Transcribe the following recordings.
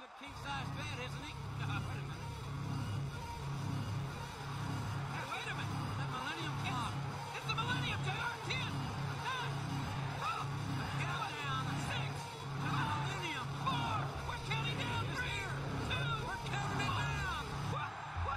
good king-size bed, isn't he? Wait a minute. Hey, wait a minute. That Millennium Clock. It's the Millennium JR 10, 9, 8, countdown, 6, the Millennium 4. We're counting down 3, 2. We're counting it down. What? What?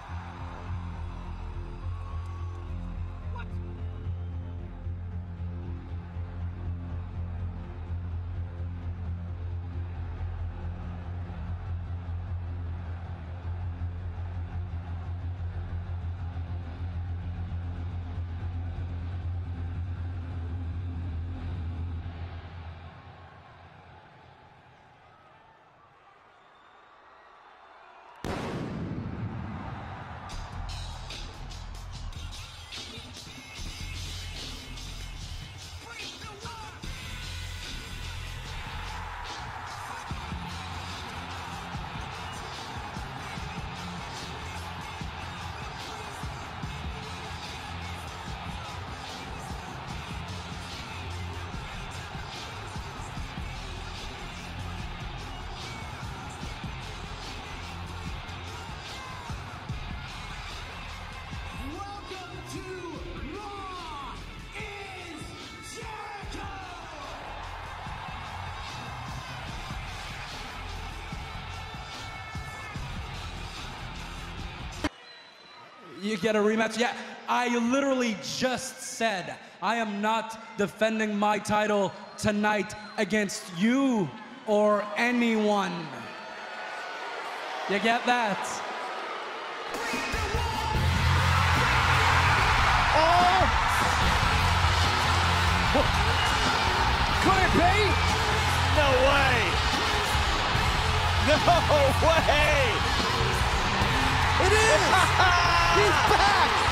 You get a rematch? Yeah, I literally just said I am not defending my title tonight against you or anyone. You get that? Oh! Could it be? No way! No way! It is! He's back!